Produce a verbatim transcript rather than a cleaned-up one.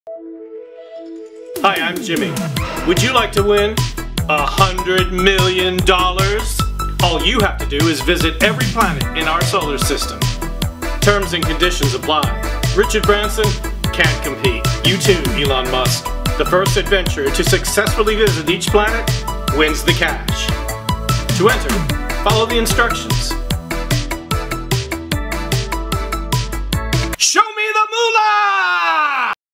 Hi, I'm Jimmy. Would you like to win a hundred million dollars? All you have to do is visit every planet in our solar system. Terms and conditions apply. Richard Branson can't compete. You too, Elon Musk. The first adventurer to successfully visit each planet wins the cash. To enter, follow the instructions.